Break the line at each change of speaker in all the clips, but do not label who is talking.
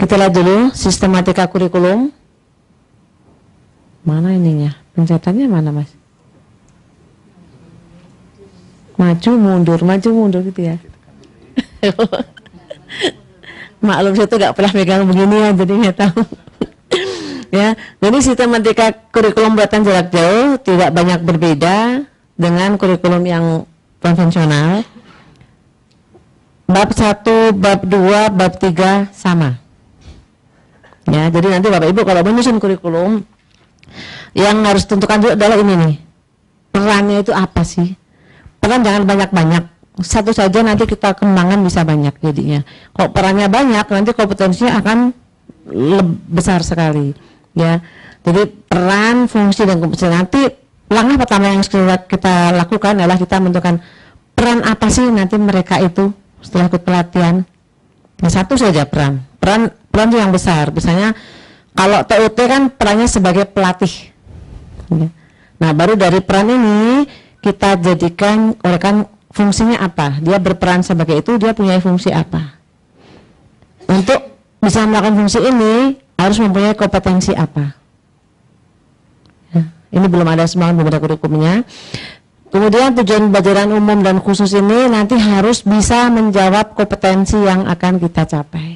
Kita lihat dulu sistematika kurikulum. Mana ininya? Pencetannya mana, Mas? Maju mundur gitu ya. Maklum saya tuh gak pernah megang begini ya, jadi nggak tahu. Ya, jadi sistematika kurikulum buatan jarak jauh tidak banyak berbeda dengan kurikulum yang konvensional. Bab 1, bab 2, bab 3 sama. Ya, jadi nanti Bapak Ibu kalau menyusun kurikulum, yang harus tentukan juga adalah ini nih. Perannya itu apa sih? Peran jangan banyak-banyak. Satu saja nanti kita kembangkan bisa banyak jadinya. Kalau perannya banyak nanti kompetensinya akan besar sekali. Ya. Jadi peran, fungsi dan kompetensi nanti langkah pertama yang kita lakukan adalah kita menentukan peran apa sih nanti mereka itu setelah ikut pelatihan. Nah, satu saja peran itu yang besar. Misalnya kalau TUT kan perannya sebagai pelatih. Ya. Nah, baru dari peran ini kita jadikan kan fungsinya apa? Dia berperan sebagai itu, dia punya fungsi apa? Untuk bisa melakukan fungsi ini harus mempunyai kompetensi apa? Ya, ini belum ada semangat beberapa kurikulumnya. Kemudian tujuan pembelajaran umum dan khusus ini nanti harus bisa menjawab kompetensi yang akan kita capai.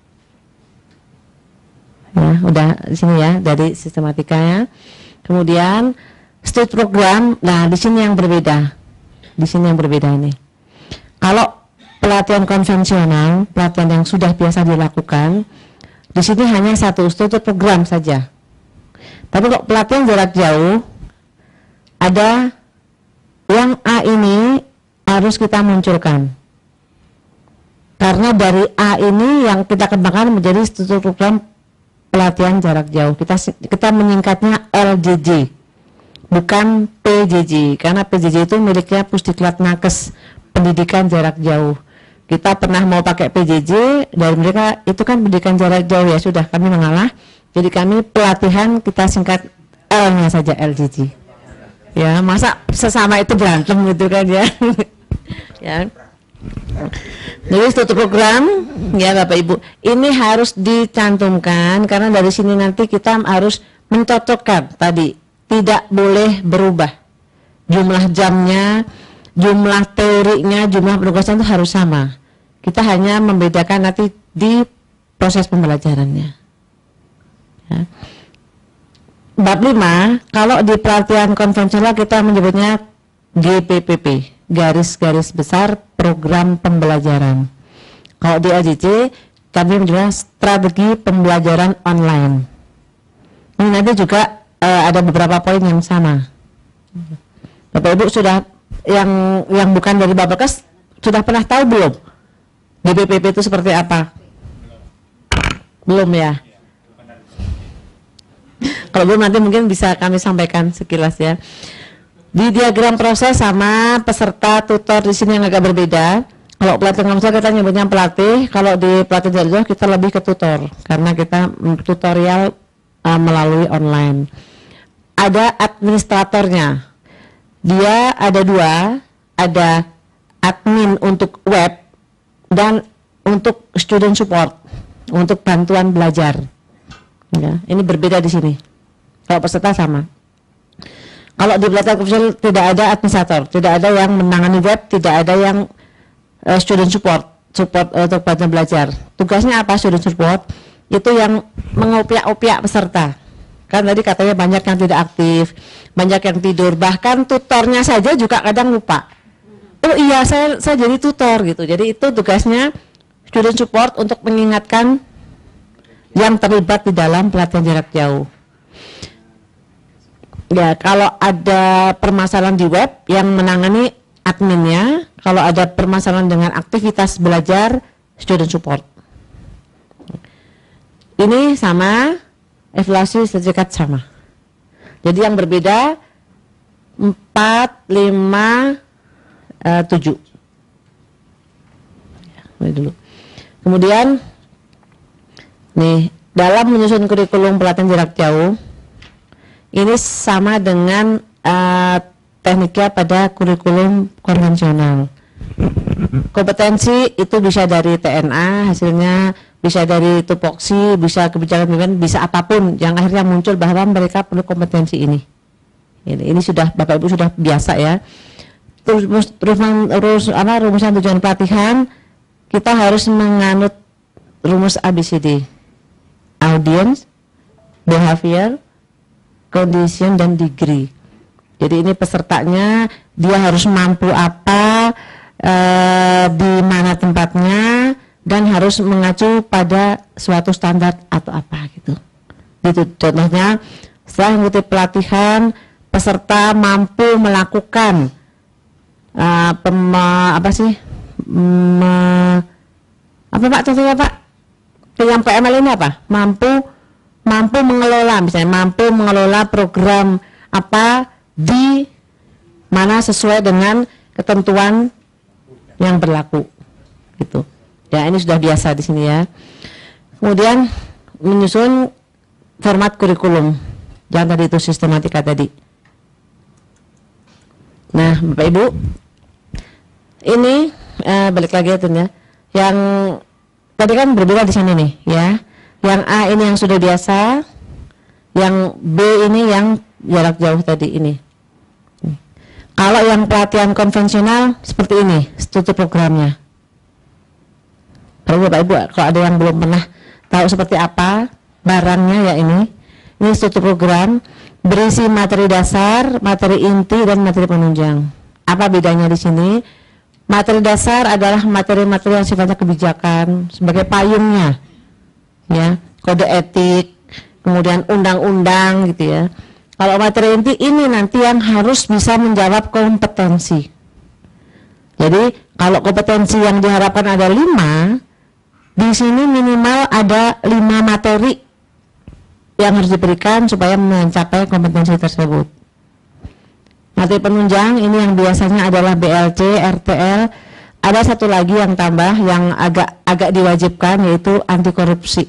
Ya, udah di sini ya dari sistematikanya. Kemudian studi program, nah di sini yang berbeda. Di sini yang berbeda ini. Kalau pelatihan konvensional, pelatihan yang sudah biasa dilakukan, di sini hanya satu studi program saja. Tapi kalau pelatihan jarak jauh, ada yang A ini harus kita munculkan. Karena dari A ini yang kita kembangkan menjadi studi program pelatihan jarak jauh. Kita menyingkatnya LJJ, bukan PJJ, karena PJJ itu miliknya Pusdiklat Nakes, pendidikan jarak jauh. Kita pernah mau pakai PJJ dari mereka, itu kan pendidikan jarak jauh, ya sudah kami mengalah. Jadi kami pelatihan kita singkat L-nya saja, LJJ. Ya, masa sesama itu berantem gitu kan ya. Ya. Jadi studi program ya Bapak Ibu, ini harus dicantumkan karena dari sini nanti kita harus mencocokkan tadi, tidak boleh berubah. Jumlah jamnya, jumlah teorinya, jumlah penugasan itu harus sama. Kita hanya membedakan nanti di proses pembelajarannya. Ya. Bab 5, kalau di pelatihan konvensional kita menyebutnya GPPP, garis-garis besar program pembelajaran. Kalau di LJJ kami menyebutnya strategi pembelajaran online. Ini nanti juga ada beberapa poin yang sama. Bapak Ibu sudah yang bukan dari Bapakes sudah pernah tahu belum GPPP itu seperti apa? Belum ya? Kalau belum nanti mungkin bisa kami sampaikan sekilas ya. Di diagram proses sama peserta tutor di sini yang agak berbeda. Kalau pelatihan konvensional kita nyebutnya pelatih, kalau di pelatihan jarak jauh kita lebih ke tutor karena kita tutorial melalui online. Ada administratornya. Dia ada dua, ada admin untuk web dan untuk student support, untuk bantuan belajar. Ya, ini berbeda di sini. Kalau peserta sama. Kalau di pelatihan konvensional tidak ada administrator, tidak ada yang menangani web, tidak ada yang student support untuk bantuan belajar. Tugasnya apa student support? Itu yang mengopiak-opiak peserta. Kan tadi katanya banyak yang tidak aktif, banyak yang tidur, bahkan tutornya saja juga kadang lupa. Oh iya, saya jadi tutor gitu. Jadi itu tugasnya student support untuk mengingatkan yang terlibat di dalam pelatihan jarak jauh. Ya, kalau ada permasalahan di web yang menangani adminnya, kalau ada permasalahan dengan aktivitas belajar, student support. Ini sama, evaluasi sertifikat sama. Jadi yang berbeda 4, 5, 7. Ya, dulu. Kemudian nih, dalam menyusun kurikulum pelatihan jarak jauh, ini sama dengan tekniknya pada kurikulum konvensional. Kompetensi itu bisa dari TNA hasilnya, bisa dari tupoksi, bisa kebijakan pimpinan, bisa apapun yang akhirnya muncul bahwa mereka perlu kompetensi ini. Ini sudah Bapak Ibu sudah biasa ya. Rumusan tujuan pelatihan kita harus menganut rumus ABCD. Audience, behavior, condition, dan degree. Jadi ini pesertanya dia harus mampu apa, di mana tempatnya, dan harus mengacu pada suatu standar atau apa gitu. Gitu contohnya, setelah mengikuti pelatihan, peserta mampu melakukan apa Pak contohnya Pak? Yang PML ini apa? Mampu mengelola, misalnya mampu mengelola program apa di mana sesuai dengan ketentuan yang berlaku, gitu. Ya ini sudah biasa di sini ya. Kemudian menyusun format kurikulum, yang tadi itu sistematika tadi. Nah, Bapak Ibu, ini balik lagi ya, yang tadi kan berbeda di sini nih, ya. Yang A ini yang sudah biasa, yang B ini yang jarak jauh tadi ini. Kalau yang pelatihan konvensional seperti ini struktur programnya. Kalau Bapak Ibu, kalau ada yang belum pernah tahu seperti apa barangnya ya ini struktur program berisi materi dasar, materi inti, dan materi penunjang. Apa bedanya di sini? Materi dasar adalah materi-materi yang sifatnya kebijakan sebagai payungnya, ya, kode etik, kemudian undang-undang gitu ya. Kalau materi inti ini nanti yang harus bisa menjawab kompetensi. Jadi kalau kompetensi yang diharapkan ada 5, di sini minimal ada 5 materi yang harus diberikan supaya mencapai kompetensi tersebut. Materi penunjang ini yang biasanya adalah BLC, RTL. Ada satu lagi yang tambah yang agak diwajibkan, yaitu anti korupsi.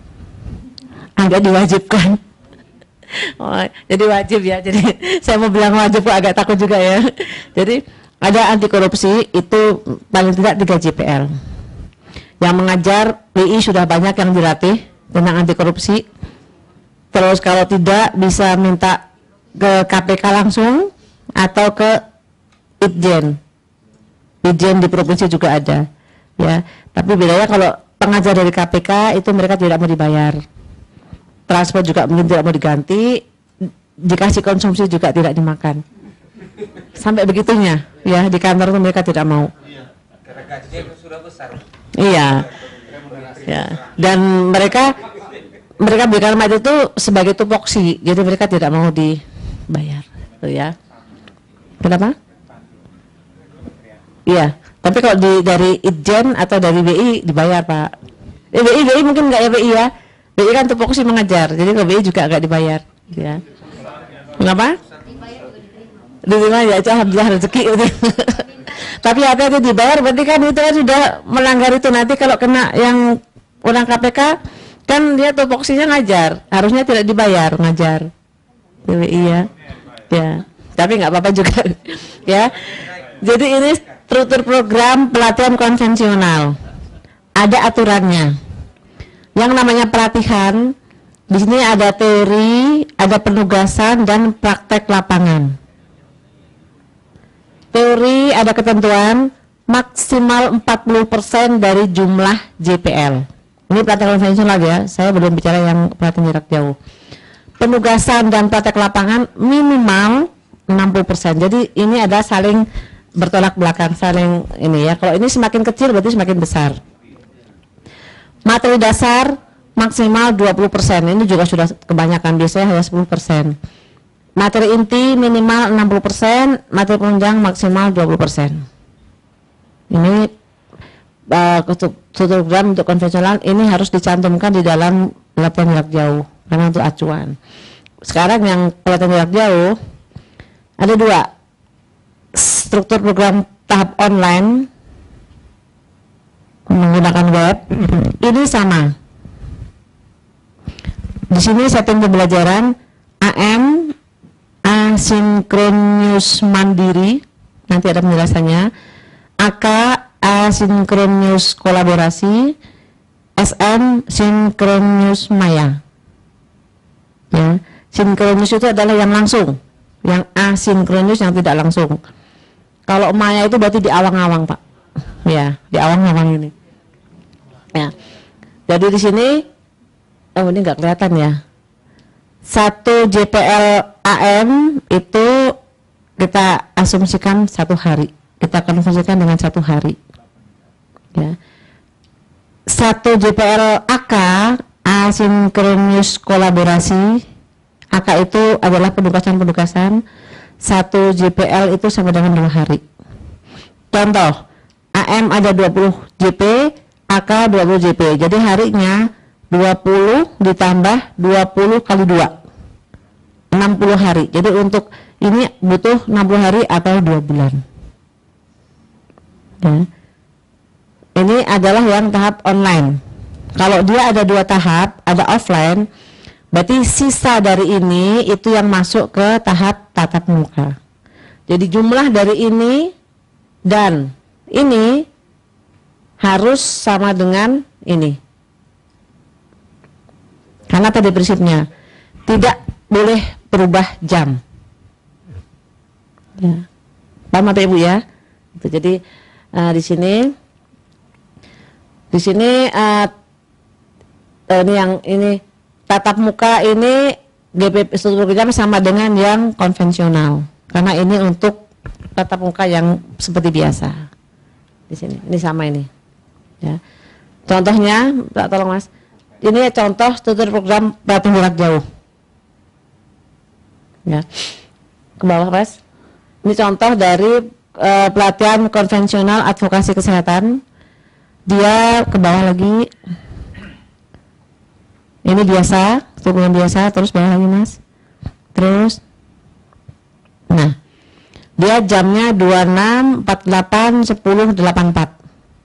Agak diwajibkan. Oh, jadi wajib ya. Jadi saya mau bilang wajib kok agak takut juga ya. Jadi ada anti korupsi itu paling tidak 3 JPL. Yang mengajar PI sudah banyak yang dilatih tentang anti korupsi. Terus kalau tidak bisa minta ke KPK langsung atau ke Itjen. Itjen di provinsi juga ada, ya. Tapi bedanya kalau pengajar dari KPK itu mereka tidak mau dibayar. Transport juga mungkin tidak mau diganti, dikasih konsumsi juga tidak dimakan. Sampai begitunya, ya, di kantor itu mereka tidak mau.
Karena gajinya sudah besar.
Iya. Ya. Dan mereka berikan materi itu sebagai tupoksi, jadi mereka tidak mau dibayar, gitu ya. Kenapa? Iya. Tapi kalau dari Itjen atau dari BI dibayar Pak. BI mungkin nggak ya BI ya. BI kan tupoksi mengajar, jadi kalau BI juga nggak dibayar, ya. Kenapa? Diterima ya, alhamdulillah rezeki. Tapi hati-hati dibayar, berarti kan itu kan sudah melanggar itu. Nanti kalau kena yang orang KPK, kan dia tupoksinya ngajar, harusnya tidak dibayar ngajar. BI ya, ya. Tapi nggak apa-apa juga, ya. Jadi ini struktur program pelatihan konvensional, ada aturannya. Yang namanya pelatihan, di sini ada teori, ada penugasan, dan praktek lapangan. Teori ada ketentuan maksimal 40% dari jumlah JPL. Ini pelatihan konvensional ya, saya belum bicara yang pelatihan jarak jauh. Penugasan dan praktek lapangan minimal 60%. Jadi ini ada saling bertolak belakang, saling ini ya. Kalau ini semakin kecil berarti semakin besar. Materi dasar maksimal 20%, ini juga sudah kebanyakan, biasanya hanya 10%. Materi inti minimal 60%, materi penunjang maksimal 20%. Ini program untuk konvensional ini harus dicantumkan di dalam pelatihan jarak jauh, karena untuk acuan. Sekarang yang pelatihan jarak jauh ada 2, struktur program tahap online menggunakan web, ini sama. Di sini setting pembelajaran AM, asinkronus mandiri, nanti ada penjelasannya. AK, asinkronus kolaborasi, SM sinkronus maya. Ya, sinkronus itu adalah yang langsung, yang asinkronus yang tidak langsung. Kalau maya itu berarti di awang-awang, Pak. Ya, di awang-awang ini. Ya. Jadi di sini, oh ini nggak kelihatan ya. 1 JPL AM itu kita asumsikan 1 hari. Kita konversikan dengan 1 hari. Ya. 1 JPL AK asinkronus kolaborasi. AK itu adalah penugasan-penugasan. 1 JPL itu sama dengan 2 hari. Contoh, AM ada 20 JP, AK 20 JP. Jadi harinya 20 ditambah 20 kali 2. 60 hari. Jadi untuk ini butuh 60 hari atau 2 bulan. Ya. Ini adalah yang tahap online. Kalau dia ada 2 tahap, ada offline, berarti sisa dari ini itu yang masuk ke tahap tatap muka. Jadi jumlah dari ini dan ini harus sama dengan ini. Karena tadi prinsipnya tidak boleh berubah jam. Ya. Paham Bapak Ibu ya? Jadi di sini ini yang ini tatap muka ini GPP struktur jam sama dengan yang konvensional. Karena ini untuk tatap muka yang seperti biasa. Di sini, ini sama ini. Ya. Contohnya, tolong Mas. Ini contoh struktur program pelatihan jarak jauh. Ya, ke bawah Mas. Ini contoh dari pelatihan konvensional advokasi kesehatan. Dia ke bawah lagi. Ini biasa, struktur biasa. Terus bawah lagi Mas. Terus, nah, dia jamnya 26, 48, 10, 84.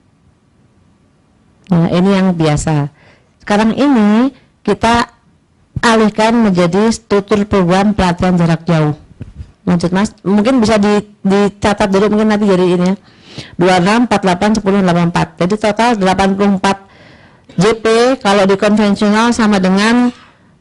Nah, ini yang biasa. Sekarang ini kita alihkan menjadi struktur program pelatihan jarak jauh. Lanjut Mas, mungkin bisa dicatat dulu, mungkin nanti jadi ini ya. 26, 48, 10, 84. Jadi total 84 JP. Kalau di konvensional sama dengan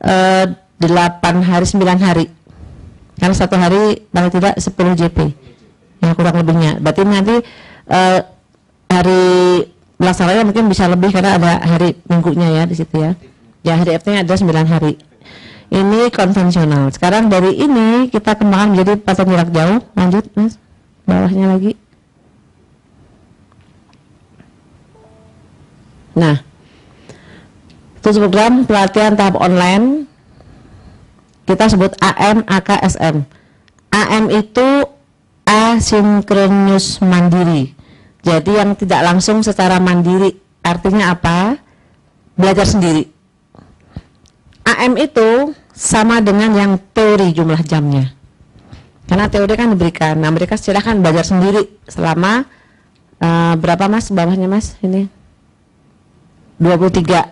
8 hari, 9 hari. Karena 1 hari paling tidak 10 JP. Ya kurang lebihnya. Berarti nanti hari pelaksananya mungkin bisa lebih karena ada hari minggunya ya di situ ya. Ya hari F-nya ada 9 hari. Ini konvensional. Sekarang dari ini kita kembangkan menjadi pelatihan jarak jauh. Lanjut Mas, bawahnya lagi. Nah, itu program pelatihan tahap online. Kita sebut AM, AK, SM. AM itu asinkronus mandiri. Jadi yang tidak langsung secara mandiri. Artinya apa? Belajar sendiri. AM itu sama dengan yang teori jumlah jamnya. Karena teori kan diberikan. Nah, mereka silakan belajar sendiri selama berapa Mas bawahnya Mas? Ini 23.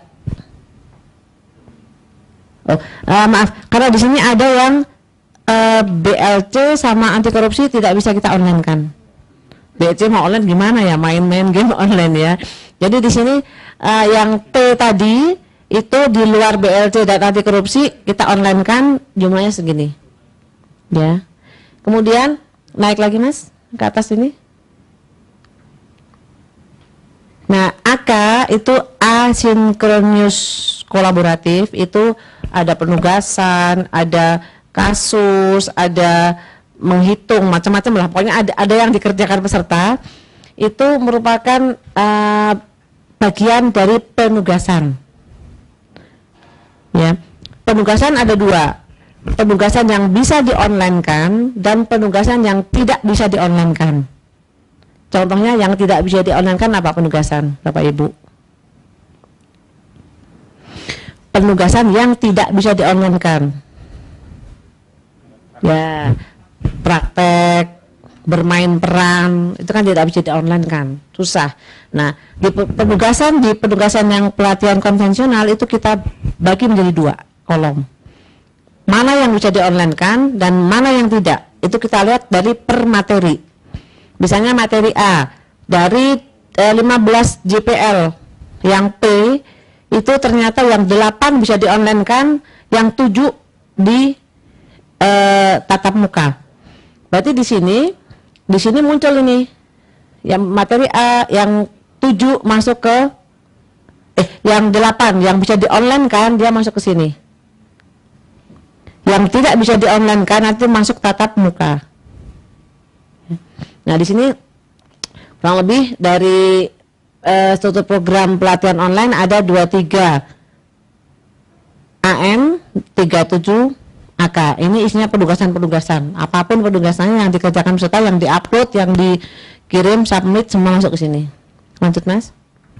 Oh, maaf, karena di sini ada yang BLC sama anti korupsi tidak bisa kita online kan. BLC mau online gimana ya? Main-main game online ya. Jadi di sini yang T tadi itu di luar BLC dan anti korupsi kita online kan jumlahnya segini ya. Kemudian naik lagi Mas ke atas ini. Nah, AK itu asinkronus kolaboratif, itu ada penugasan, ada kasus, ada menghitung macam-macam lah. Pokoknya ada yang dikerjakan peserta. Itu merupakan bagian dari penugasan. Ya, penugasan ada 2, penugasan yang bisa di-online-kan dan penugasan yang tidak bisa di-online-kan. Contohnya yang tidak bisa di-online-kan apa penugasan, Bapak Ibu? Penugasan yang tidak bisa di-online-kan. Ya, praktek, bermain peran, itu kan tidak bisa di-online-kan, susah. Nah, di penugasan yang pelatihan konvensional itu kita bagi menjadi 2 kolom. Mana yang bisa di-online-kan dan mana yang tidak. Itu kita lihat dari per materi. Misalnya materi A, dari 15 JPL, yang P itu ternyata yang 8 bisa di online kan, yang 7 di tatap muka. Berarti di sini muncul ini yang materi A, yang 7 masuk ke yang 8 yang bisa di online kan, dia masuk ke sini. Yang tidak bisa di online kan nanti masuk tatap muka. Nah, di sini kurang lebih dari struktur program pelatihan online ada 23 AM, 37 AK. Ini isinya penugasan-penugasan. Apapun penugasannya yang dikerjakan peserta, yang diupload, yang dikirim, submit, semua masuk ke sini. Lanjut, Mas.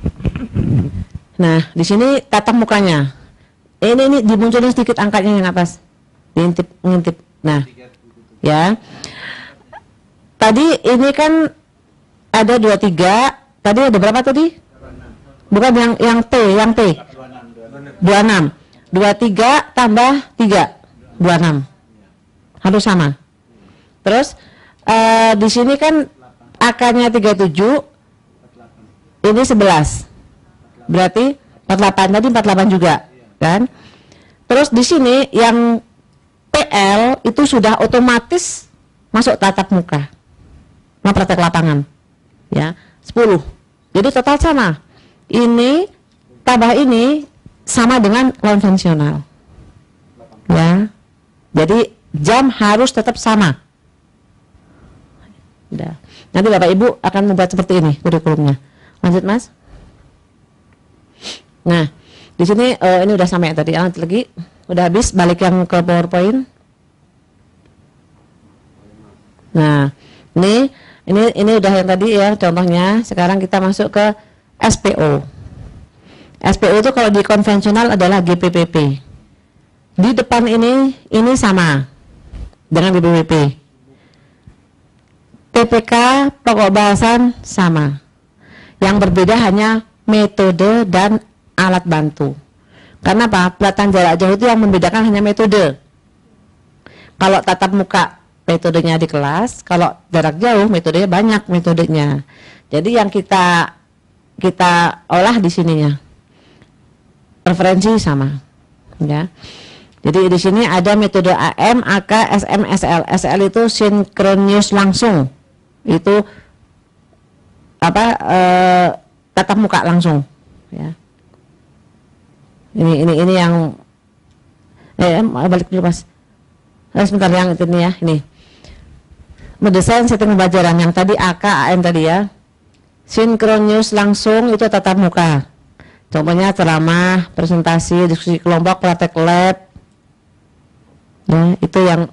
Nah, di sini tatap mukanya. Ini dimunculin sedikit angkanya yang atas. Ngintip. Nah, ya. Tadi ini kan ada 23. Tadi ada berapa tadi? Bukan yang T. 26. 23 tambah 3. 26. Harus sama. Terus di sini kan AK-nya 37. Ini 11. Berarti 48, tadi 48 juga, kan? Terus di sini yang PL itu sudah otomatis masuk tatap muka, praktek lapangan, ya 10. Jadi total sama. Ini tambah ini sama dengan konvensional, ya. Jadi jam harus tetap sama. Udah. Nanti Bapak Ibu akan membuat seperti ini kurikulumnya. Lanjut, Mas. Nah, di sini ini udah sampai tadi. Lanjut lagi. Udah habis, balik yang ke PowerPoint. Nah, ini udah yang tadi ya contohnya. Sekarang kita masuk ke SPO. SPO itu kalau di konvensional adalah GPPP. Di depan ini sama dengan GPPP. PPK pokok bahasan sama. Yang berbeda hanya metode dan alat bantu. Karena apa? Pelatihan jarak jauh itu yang membedakan hanya metode. Kalau tatap muka metodenya di kelas, kalau jarak jauh metodenya banyak metodenya. Jadi yang kita olah di sininya. Preferensi sama. Ya. Jadi di sini ada metode AM, AK, SM, SL. SL itu sinkronis langsung. Itu tatap muka langsung, ya. Ini yang balik dulu, Mas. Sebentar, yang itu nih ya, ini. Mendesain setting pembelajaran yang tadi AK, AM tadi ya. Sinkronis langsung itu tatap muka. Contohnya ceramah, presentasi, diskusi kelompok, praktek lab. Ya, itu yang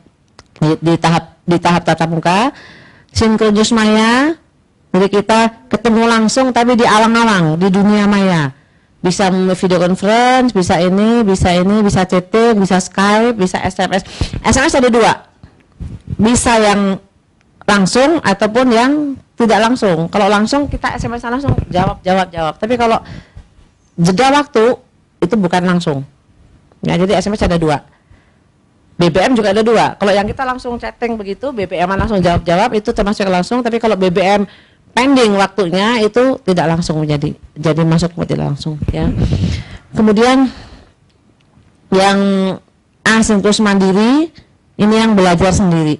di tahap tatap muka. Sinkronis maya, jadi kita ketemu langsung tapi di alang-alang di dunia maya. Bisa video conference, bisa chatting, bisa Skype, bisa SMS. SMS ada 2. Bisa yang langsung ataupun yang tidak langsung. Kalau langsung kita SMS langsung jawab. Tapi kalau jeda waktu itu bukan langsung. Ya, jadi SMS ada 2. BBM juga ada 2. Kalau yang kita langsung chatting begitu, BBM langsung jawab itu termasuk langsung. Tapi kalau BBM pending waktunya itu tidak langsung jadi masuk tidak langsung, ya. Kemudian yang asinkronus mandiri ini yang belajar sendiri.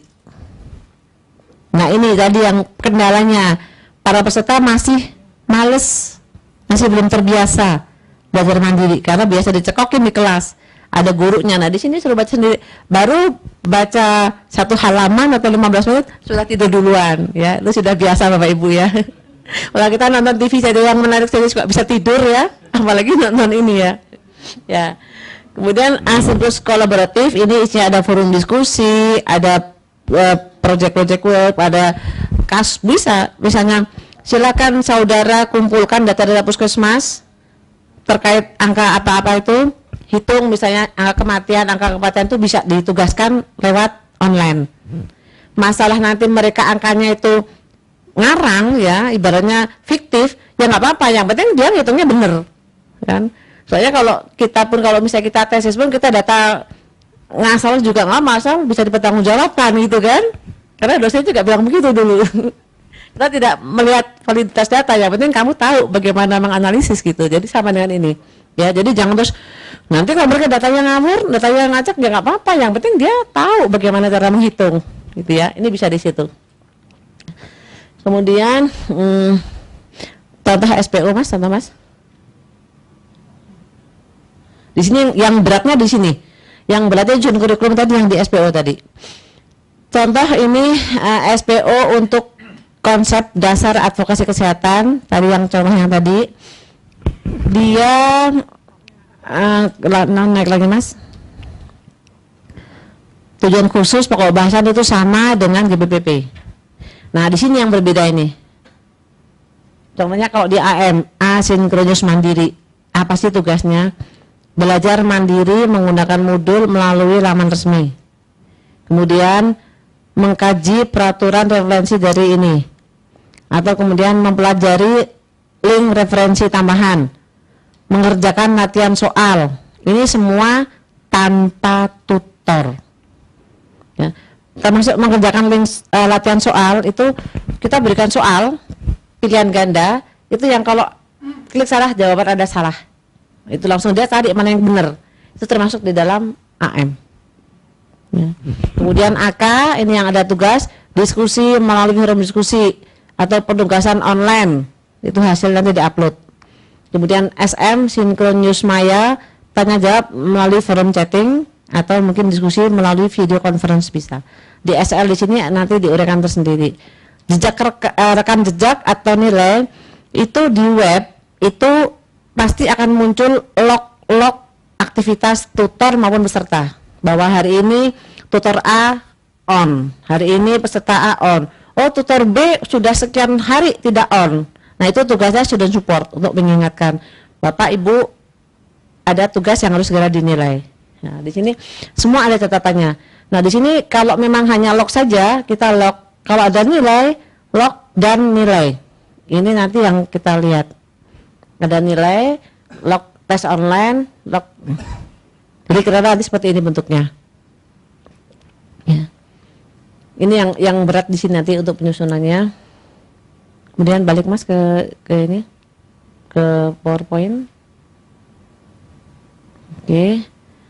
Nah, ini tadi yang kendalanya para peserta masih males, masih belum terbiasa belajar mandiri karena biasa dicekokin di kelas. Ada gurunya. Nah, di sini suruh baca sendiri. Baru baca 1 halaman atau 15 menit sudah tidur duluan, ya. Itu sudah biasa Bapak Ibu, ya. Kalau kita nonton TV saja yang menarik saya juga bisa tidur, ya. Apalagi nonton ini, ya. Ya. Kemudian asinkronus kolaboratif ini isinya ada forum diskusi, ada project web, ada bisa misalnya silakan saudara kumpulkan data-data puskesmas terkait angka apa-apa itu. Hitung misalnya angka kematian itu bisa ditugaskan lewat online. Masalah nanti mereka angkanya itu ngarang, ya, ibaratnya fiktif, ya nggak apa-apa. Yang penting dia ngitungnya bener, kan? Soalnya kalau misalnya kita tesis pun kita data ngasal juga nggak masalah, bisa dipertanggungjawabkan gitu kan? Karena dosen juga bilang begitu dulu. Kita tidak melihat validitas data, yang penting kamu tahu bagaimana menganalisis gitu. Jadi sama dengan ini. Ya, jadi jangan terus nanti kalau mereka datanya ngawur, datanya ngacak ya nggak apa-apa. Yang penting dia tahu bagaimana cara menghitung, gitu ya. Ini bisa di situ. Kemudian contoh SPO Mas, contoh Mas. Di sini yang beratnya di sini. Yang beratnya ujian kurikulum tadi yang di SPO tadi. Contoh ini SPO untuk konsep dasar advokasi kesehatan tadi yang contoh yang tadi. Dia naik lagi Mas. Tujuan khusus pokok bahasan itu sama dengan GBPP. Nah, di sini yang berbeda ini. Contohnya kalau di AM, asinkronus mandiri. Apa sih tugasnya? Belajar mandiri menggunakan modul melalui laman resmi. Kemudian mengkaji peraturan referensi dari ini. Atau kemudian mempelajari link referensi tambahan. Mengerjakan latihan soal. Ini semua tanpa tutor. Ya. Termasuk mengerjakan link latihan soal itu kita berikan soal pilihan ganda itu yang kalau klik salah jawaban ada salah. Itu langsung dia cari mana yang benar. Itu termasuk di dalam AM. Ya. Kemudian AK ini yang ada tugas diskusi melalui forum diskusi atau penugasan online. Itu hasil nanti diupload. Kemudian SM Sinkron News Maya tanya jawab melalui forum chatting atau mungkin diskusi melalui video conference bisa. Di SL di sini nanti diuraikan tersendiri. Jejak rekam jejak atau nilai itu di web itu pasti akan muncul log aktivitas tutor maupun peserta. Bahwa hari ini tutor A on, hari ini peserta A on. Oh, tutor B sudah sekian hari tidak on. Nah, itu tugasnya student support untuk mengingatkan Bapak Ibu ada tugas yang harus segera dinilai. Nah, di sini semua ada catatannya. Nah, di sini kalau memang hanya log saja, kita log. Kalau ada nilai, log dan nilai. Ini nanti yang kita lihat. Ada nilai, log tes online, log. Jadi kira-kira nanti seperti ini bentuknya. Ya. Ini yang berat di sini nanti untuk penyusunannya. Kemudian balik Mas ke ini, ke PowerPoint. Oke.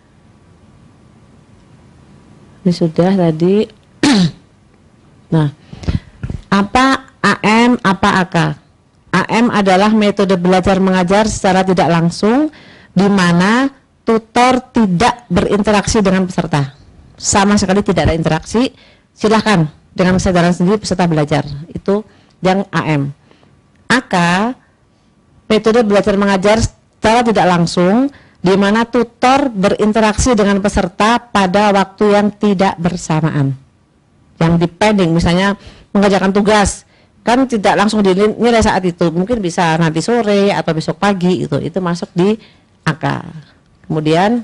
Ini sudah tadi. Nah, apa AM, apa AK? AM adalah metode belajar mengajar secara tidak langsung di mana tutor tidak berinteraksi dengan peserta. Sama sekali tidak ada interaksi. Silahkan dengan kesadaran sendiri peserta belajar. Itu yang AM. AK metode belajar mengajar secara tidak langsung di mana tutor berinteraksi dengan peserta pada waktu yang tidak bersamaan. Yang depending, misalnya mengerjakan tugas, kan tidak langsung dinilai saat itu, mungkin bisa nanti sore atau besok pagi, itu masuk di AK. Kemudian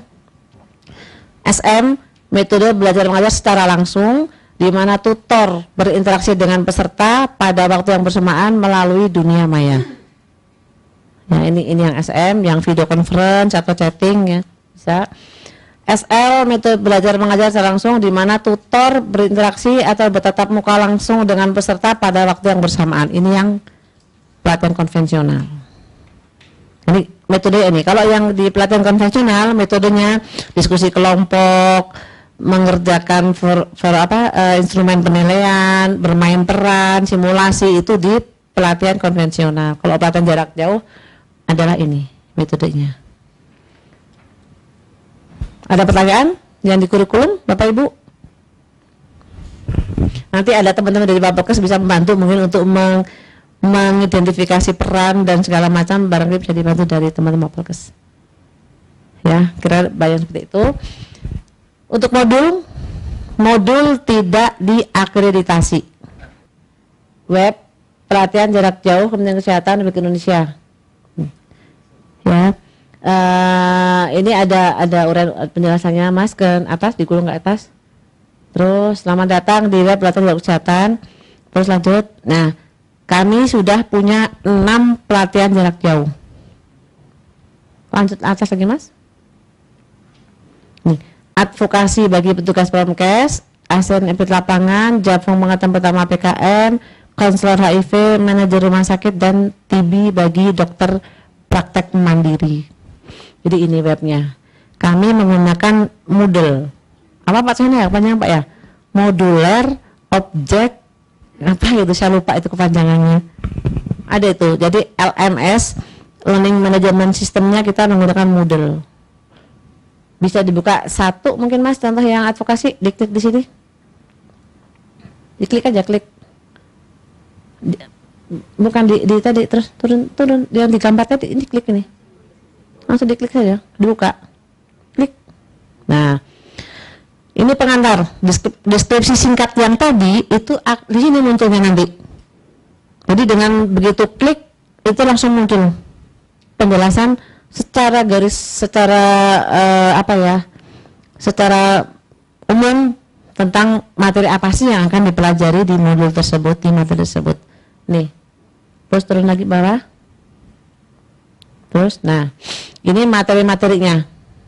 SM metode belajar mengajar secara langsung di mana tutor berinteraksi dengan peserta pada waktu yang bersamaan melalui dunia maya. Nah, ini yang SM, yang video conference atau chatting ya bisa. SL metode belajar mengajar secara langsung di mana tutor berinteraksi atau bertatap muka langsung dengan peserta pada waktu yang bersamaan. Ini yang pelatihan konvensional. Ini metode ini. Kalau yang di pelatihan konvensional metodenya diskusi kelompok, mengerjakan instrumen penilaian, bermain peran, simulasi, itu di pelatihan konvensional. Kalau pelatihan jarak jauh adalah ini metodenya. Ada pertanyaan yang di kurikulum Bapak Ibu? Nanti ada teman-teman dari Bapakes bisa membantu mungkin untuk mengidentifikasi peran dan segala macam, barangkali bisa dibantu dari teman-teman Bapakes. Ya, kira bayang seperti itu. Untuk modul tidak diakreditasi. Web pelatihan jarak jauh Kementerian Kesehatan Republik Indonesia. Ya. Ini ada uraian penjelasannya Mas ke atas, digulung ke atas. Terus selamat datang di web pelatihan jarak kesehatan. Terus lanjut. Nah, kami sudah punya 6 pelatihan jarak jauh. Lanjut atas lagi Mas. Nih, advokasi bagi petugas Promkes, ASN Epid Lapangan, Japung Pengetahuan Pertama PKM, konselor HIV, manajer rumah sakit, dan TB bagi dokter praktek mandiri. Jadi ini webnya. Kami menggunakan Moodle. Apa Pak Sonia? Apanya Pak ya? Modular Object apa itu? Saya lupa itu kepanjangannya. Ada itu. Jadi LMS, Learning Management Systemnya kita menggunakan Moodle. Bisa dibuka satu mungkin Mas, contoh yang advokasi, diklik di sini. Diklik aja, klik. Bukan di tadi, terus turun yang di gambar tadi, ini klik ini. Langsung diklik saja, dibuka. Klik. Nah, ini pengantar deskripsi singkat yang tadi itu di sini munculnya nanti. Jadi dengan begitu klik itu langsung muncul penjelasan secara secara umum tentang materi apa sih yang akan dipelajari di modul tersebut, di materi tersebut. Nih, terus turun lagi bawah. Terus, nah ini materi-materinya.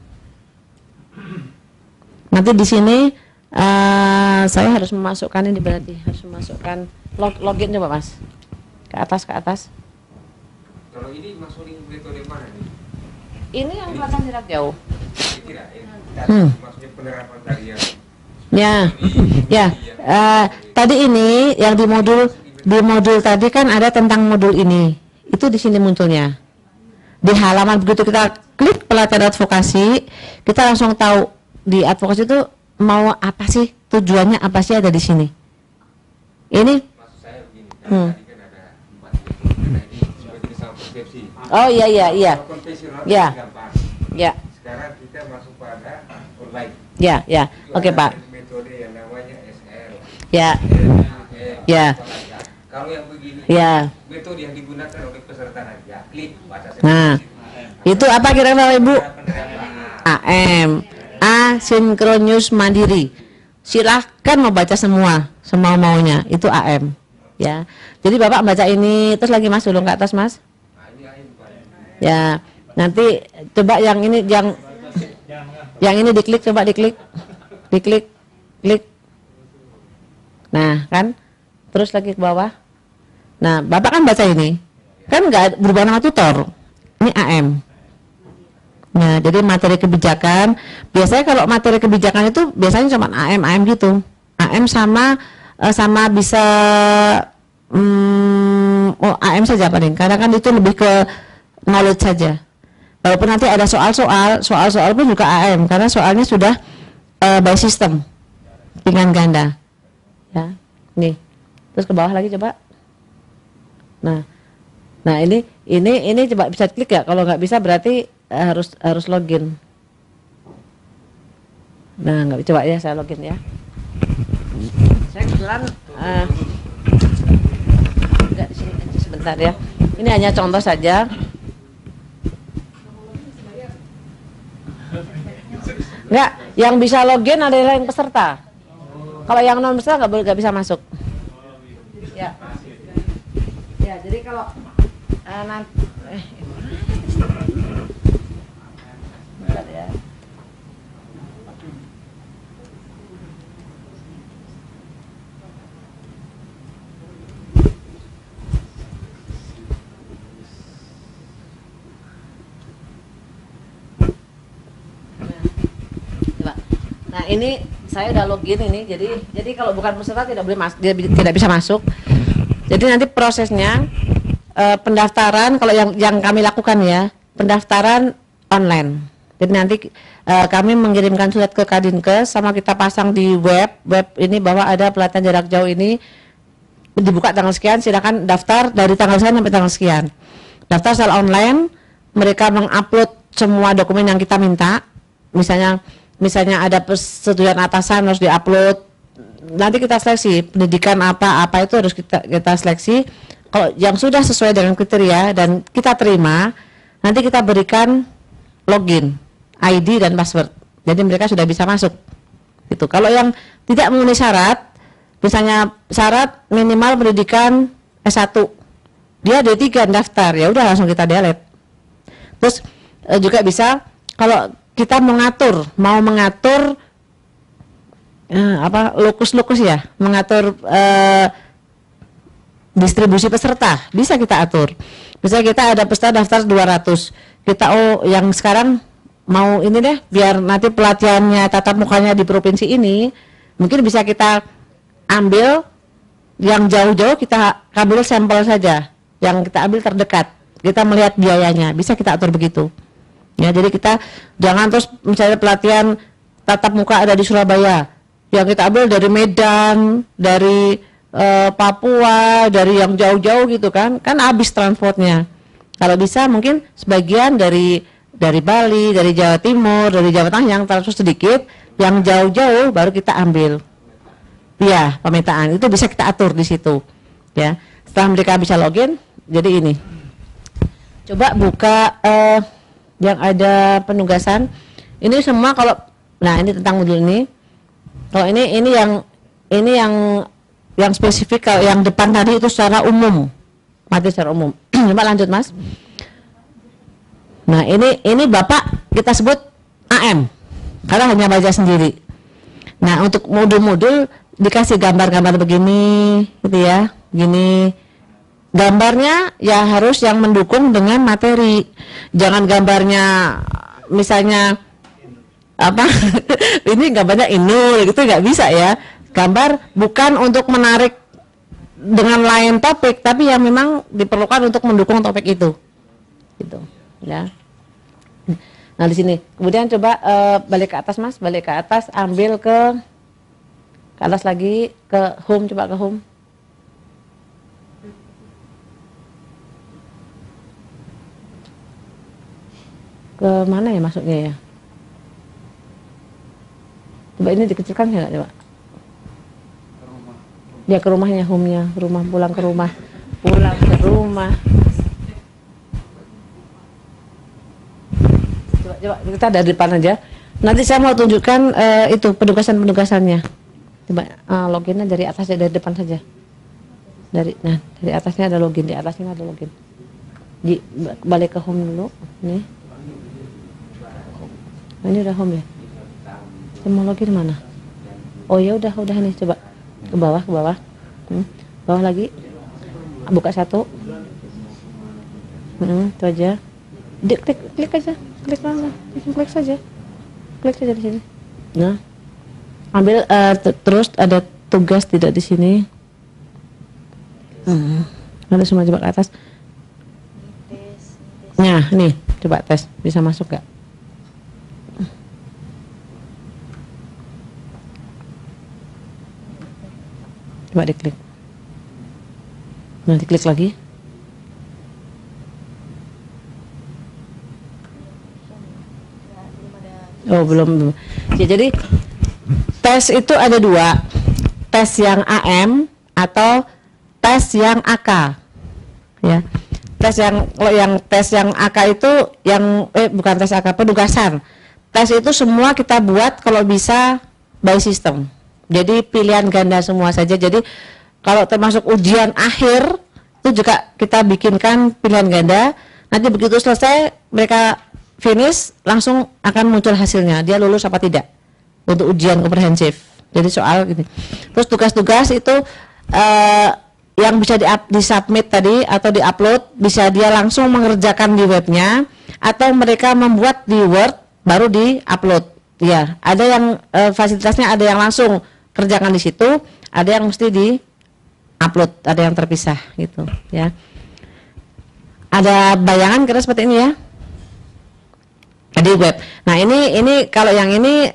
Nanti di sini saya harus memasukkan ini, berarti harus memasukkan login coba Mas. Ke atas.
Kalau ini masukin metode mana nih?
Ini yang kelihatan jarak jauh.
Tidak, maksudnya penerapan tadi ya.
Ya. Tadi ini yang di modul tadi kan ada tentang modul ini. Itu di sini munculnya. Di halaman begitu kita klik pelatihan advokasi, kita langsung tahu di advokasi itu mau apa sih, tujuannya apa sih, ada di sini. Ini
Maksud saya begini, kan tadi kan ada 4 metode, ini sebagai sama persepsi.
oh iya.
Kalau konvensional
Ya.
gampang.
Ya.
Sekarang kita masuk pada online.
Ya.
Itu
Oke,
ada
Pak.
metode yang namanya SL.
Ya.
LM,
Ya.
Kalau yang begini,
Ya.
metode yang digunakan oleh peserta nanti, ya klik baca
Nah, itu apa kira-kira Ibu?
penerapan.
AM, asinkronus mandiri. Silahkan mau baca semua maunya, itu AM. Ya. Jadi Bapak baca ini, terus lagi Mas dulu ke atas Mas.
Nah, ini lain, Pak.
Ya. Nanti coba yang ini, yang ini diklik, coba diklik. Klik. Nah, kan? Terus lagi ke bawah. Nah, Bapak kan baca ini. Kan nggak berubah nama tutor. Ini AM. Nah, jadi materi kebijakan, biasanya kalau materi kebijakan itu biasanya cuma AM gitu. AM sama bisa AM saja paling. Karena kan itu lebih ke knowledge saja. Walaupun nanti ada soal pun juga AM karena soalnya sudah by system pilihan ganda. Ya. Nih. Terus ke bawah lagi coba. Nah, ini coba bisa klik ya. Kalau nggak bisa berarti harus login. Nah, nggak coba ya, saya login ya. Saya kebetulan nggak di sini aja sebentar ya. Ini hanya contoh saja. Nggak, yang bisa login adalah yang peserta. Kalau yang non peserta nggak bisa masuk. Ya. Ya, jadi kalau nanti bentar ya. Nah, ini saya udah login ini, jadi kalau bukan peserta tidak boleh tidak bisa masuk. Jadi nanti prosesnya pendaftaran, kalau yang kami lakukan ya, pendaftaran online. Jadi nanti kami mengirimkan surat ke Kadinkes, sama kita pasang di web ini bahwa ada pelatihan jarak jauh ini dibuka tanggal sekian, silakan daftar dari tanggal sekian sampai tanggal sekian. Daftar secara online, mereka mengupload semua dokumen yang kita minta, misalnya ada persetujuan atasan harus diupload. Nanti kita seleksi pendidikan apa itu harus kita seleksi. Kalau yang sudah sesuai dengan kriteria dan kita terima, nanti kita berikan login, ID dan password. Jadi mereka sudah bisa masuk. Gitu. Kalau yang tidak memenuhi syarat, misalnya syarat minimal pendidikan S1, dia D3 daftar, ya udah langsung kita delete. Terus juga bisa kalau kita mau mengatur lokus ya, mengatur distribusi peserta bisa kita atur. Misalnya kita ada peserta daftar 200, kita yang sekarang mau ini deh, biar nanti pelatihannya tatap mukanya di provinsi ini, mungkin bisa kita ambil yang jauh-jauh, kita ambil sampel saja, yang kita ambil terdekat, kita melihat biayanya, bisa kita atur begitu. Ya, jadi kita jangan terus misalnya pelatihan tatap muka ada di Surabaya, yang kita ambil dari Medan, dari Papua, dari yang jauh-jauh gitu kan habis transportnya. Kalau bisa mungkin sebagian dari Bali, dari Jawa Timur, dari Jawa Tengah yang transport sedikit, yang jauh-jauh baru kita ambil. Ya, pemetaan itu bisa kita atur di situ. Ya, setelah mereka bisa login, jadi ini. Coba buka yang ada penugasan. Ini semua kalau, nah ini tentang modul ini. Kalau ini yang spesifik, kalau yang depan tadi itu secara umum, materi secara umum. Coba lanjut Mas. Nah ini Bapak kita sebut AM, karena hanya baca sendiri. Nah untuk modul-modul dikasih gambar-gambar begini, gitu ya, gini. Gambarnya ya harus yang mendukung dengan materi. Jangan gambarnya misalnya apa, ini gambarnya ini, gitu nggak bisa ya. Gambar bukan untuk menarik dengan lain topik, tapi yang memang diperlukan untuk mendukung topik itu, gitu, ya. Nah di sini, kemudian coba balik ke atas Mas, balik ke atas, ambil ke atas lagi, ke home, coba ke home. Ke mana ya masuknya ya? Coba ini dikecilkan ya, coba. Dia ke rumahnya, home-nya, rumah, pulang ke rumah. Coba kita dari depan aja. Nanti saya mau tunjukkan itu penugasannya. Coba loginnya dari atasnya, dari depan saja. Dari atasnya ada login, di atasnya ada login. Balik ke home dulu, nih. Nah, ini udah home ya. Saya mau login mana? Oh ya udah nih, coba. Ke bawah, bawah lagi, buka satu, itu aja, klik aja, klik saja di sini. Nah, ambil terus ada tugas tidak di sini, lalu semua coba ke atas. Nah, nih coba tes, bisa masuk gak? Coba diklik. Nah, diklik lagi. Oh, belum. Ya, jadi tes itu ada dua. Tes yang AM atau tes yang AK. Ya. Tes yang AK itu yang bukan tes AK, penugasan. Tes itu semua kita buat kalau bisa by system. Jadi pilihan ganda semua saja. Jadi kalau termasuk ujian akhir itu juga kita bikinkan pilihan ganda. Nanti begitu selesai mereka finish langsung akan muncul hasilnya. Dia lulus apa tidak untuk ujian komprehensif. Jadi soal gini. Terus tugas-tugas itu yang bisa disubmit tadi atau diupload, bisa dia langsung mengerjakan di webnya atau mereka membuat di Word baru diupload. Ya, ada yang fasilitasnya ada yang langsung kerjakan di situ, ada yang mesti di upload, ada yang terpisah gitu ya. Ada bayangan kira seperti ini ya di web. Nah ini kalau yang ini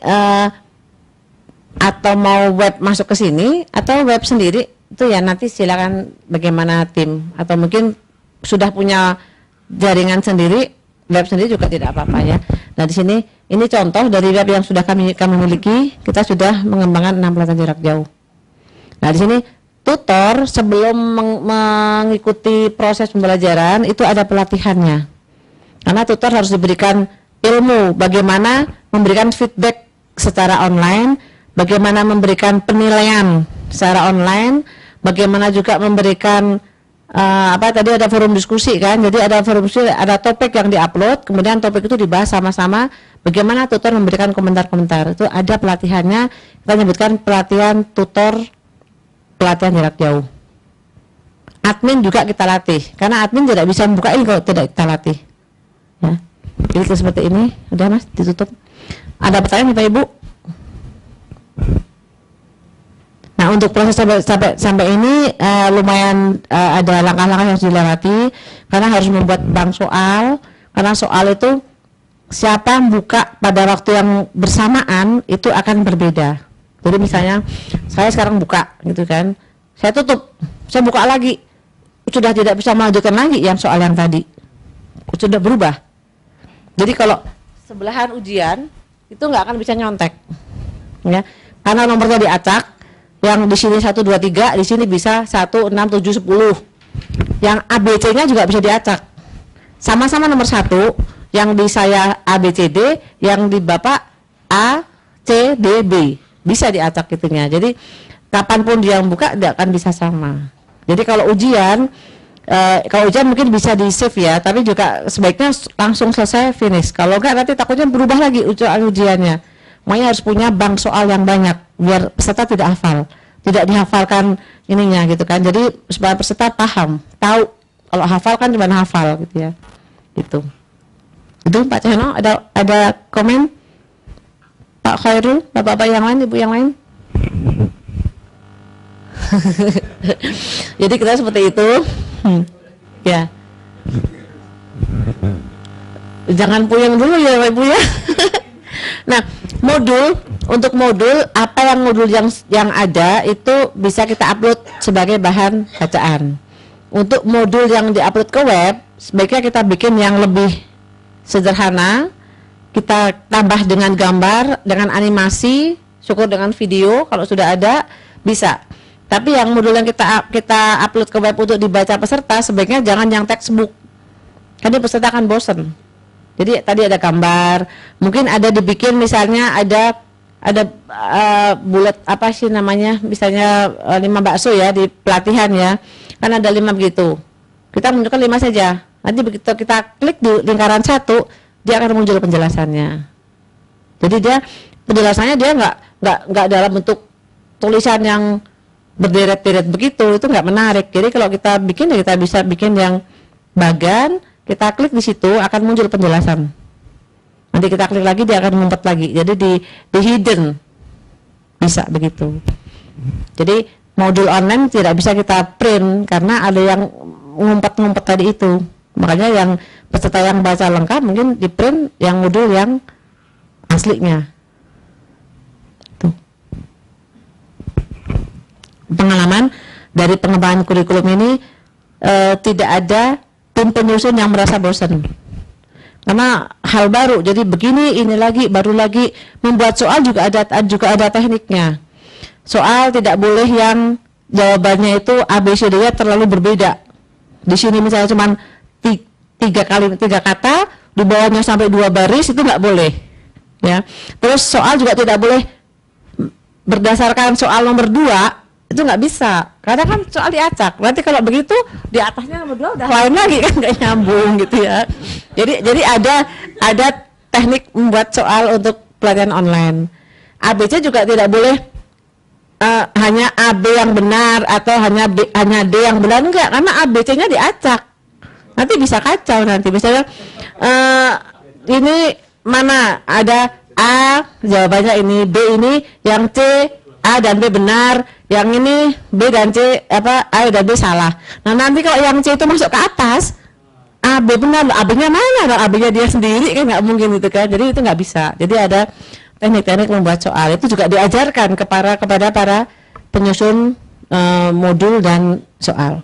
atau mau web masuk ke sini atau web sendiri itu ya nanti silakan bagaimana tim, atau mungkin sudah punya jaringan sendiri, web sendiri juga tidak apa-apa ya. Nah di sini ini contoh dari web yang sudah kami miliki. Kita sudah mengembangkan 6 pelatihan jarak jauh. Nah di sini tutor sebelum mengikuti proses pembelajaran itu ada pelatihannya. Karena tutor harus diberikan ilmu bagaimana memberikan feedback secara online, bagaimana memberikan penilaian secara online, bagaimana juga memberikan tadi ada forum diskusi kan, jadi ada forum diskusi, ada topik yang diupload, kemudian topik itu dibahas sama-sama, bagaimana tutor memberikan komentar-komentar, itu ada pelatihannya, kita menyebutkan pelatihan tutor pelatihan jarak jauh. admin juga kita latih, karena admin tidak bisa membuka ini kalau tidak kita latih. Ya. Jadi seperti ini, udah Mas, ditutup. Ada pertanyaan Bapak Ibu? Nah, untuk proses sampai ini lumayan ada langkah-langkah yang harus dilewati, karena harus membuat bank soal, karena soal itu siapa buka pada waktu yang bersamaan itu akan berbeda. Jadi misalnya saya sekarang buka gitu kan, saya tutup, saya buka lagi, sudah tidak bisa melanjutkan lagi yang soal yang tadi, sudah berubah. Jadi kalau sebelahan ujian itu nggak akan bisa nyontek, ya, karena nomornya diacak, yang di sini 1, 2, 3, di sini bisa 1, 6, 7, 10, yang ABC-nya juga bisa diacak, sama-sama nomor 1, yang di saya ABCD, yang di Bapak A, C, D, B, bisa diacak itunya. Jadi kapanpun dia buka tidak akan bisa sama. Jadi kalau ujian mungkin bisa di save ya, tapi juga sebaiknya langsung selesai finish. Kalau enggak nanti takutnya berubah lagi ujiannya. Makanya harus punya bank soal yang banyak biar peserta tidak hafal, tidak dihafalkan ininya gitu kan. Jadi supaya peserta paham, tahu kalau hafal kan cuma hafal gitu ya. Gitu. Itu Pak Cahyono, ada komen? Pak Khairul, Bapak-bapak yang lain, Ibu yang lain? Jadi kita seperti itu. Ya. Jangan puyeng dulu ya Ibu ya. Nah, untuk modul apa yang ada itu bisa kita upload sebagai bahan bacaan. Untuk modul yang diupload ke web, sebaiknya kita bikin yang lebih sederhana, kita tambah dengan gambar, dengan animasi, syukur dengan video kalau sudah ada bisa. Tapi yang modul yang kita upload ke web untuk dibaca peserta sebaiknya jangan yang textbook. Karena peserta akan bosen. Jadi tadi ada gambar, mungkin ada dibikin misalnya ada bulat apa sih namanya, misalnya 5 bakso ya di pelatihan ya. Kan ada 5 begitu. Kita menunjukkan 5 saja. Nanti begitu kita klik di lingkaran 1, dia akan muncul penjelasannya. Jadi penjelasannya dia nggak dalam bentuk tulisan yang berderet-deret begitu, itu nggak menarik. Jadi kalau kita bikin ya kita bisa bikin yang bagan, kita klik di situ akan muncul penjelasan. Nanti kita klik lagi dia akan ngumpet lagi. Jadi di hidden bisa begitu. Jadi modul online tidak bisa kita print karena ada yang ngumpet-ngumpet tadi itu. Makanya yang peserta yang baca lengkap mungkin di print yang modul yang aslinya. Tuh. Pengalaman dari pengembangan kurikulum ini tidak ada tim penyusun yang merasa bosan. Karena hal baru, jadi begini, ini lagi, baru lagi. Membuat soal juga ada tekniknya. Soal tidak boleh yang jawabannya itu ABCD-nya terlalu berbeda. Di sini misalnya cuma 3 kata, di bawahnya sampai 2 baris, itu nggak boleh. Ya. Terus soal juga tidak boleh berdasarkan soal nomor 2, itu nggak bisa, karena kan soal diacak. Nanti kalau begitu di atasnya nomor 2 udah lain lagi kan, nggak nyambung gitu ya. Jadi ada teknik membuat soal untuk pelatihan online. ABC juga tidak boleh hanya AB yang benar atau hanya D yang benar, enggak, karena ABC-nya diacak. Nanti bisa kacau nanti. Misalnya ini mana ada A jawabannya ini, B ini, yang C A dan B benar, yang ini B dan C A dan B salah. Nah nanti kalau yang C itu masuk ke atas, A B benar, AB-nya mana? Nah, AB-nya dia sendiri kan nggak mungkin gitu kan. Jadi itu nggak bisa. Jadi ada teknik-teknik membuat soal itu juga diajarkan kepada para penyusun modul dan soal.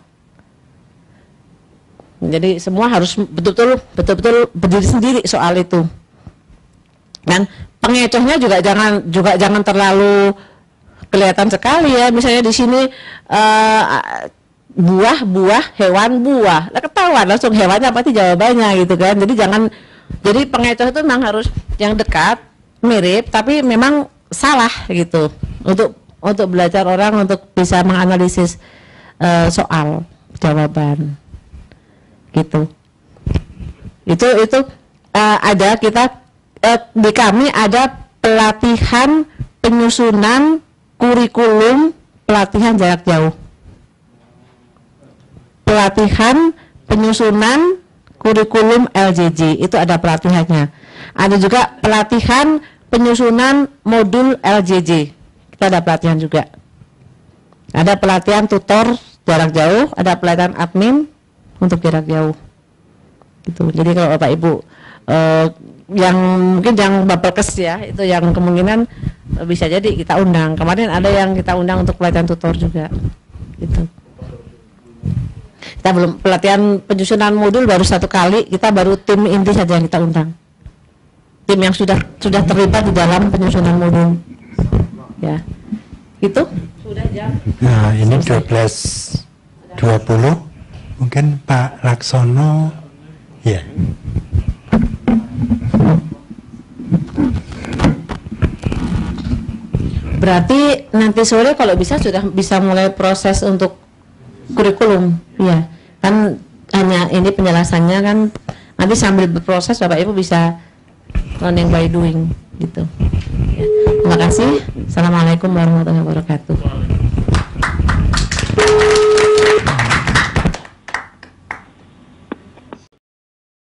Jadi semua harus betul-betul berdiri sendiri soal itu. Dan pengecohnya juga jangan terlalu kelihatan sekali ya. Misalnya di sini buah, hewan buah. Lah ketahuan langsung hewannya pasti jawabannya gitu kan. Jadi pengecoh itu memang harus yang dekat, mirip tapi memang salah gitu. Untuk belajar orang untuk bisa menganalisis soal jawaban. Gitu. Itu ada kita di kami ada pelatihan penyusunan kurikulum pelatihan jarak jauh. pelatihan penyusunan kurikulum LJJ, itu ada pelatihannya. Ada juga pelatihan penyusunan modul LJJ, kita ada pelatihan juga. Ada pelatihan tutor jarak jauh, ada pelatihan admin untuk jarak jauh. Gitu. Jadi kalau Bapak Ibu yang mungkin yang Bapelkes ya, itu yang kemungkinan bisa jadi kita undang. Kemarin ada yang kita undang untuk pelatihan tutor juga. Gitu. Kita belum pelatihan penyusunan modul baru 1 kali, kita baru tim inti saja yang kita undang. Tim yang sudah terlibat di dalam penyusunan modul. Ya. Itu sudah jam.
Nah, ini 12.20. Mungkin Pak Laksono ya.
Berarti nanti sore kalau bisa sudah bisa mulai proses untuk kurikulum, ya kan hanya ini penjelasannya kan nanti sambil berproses Bapak Ibu bisa learning by doing gitu. Ya. Terima kasih. Assalamualaikum warahmatullahi wabarakatuh.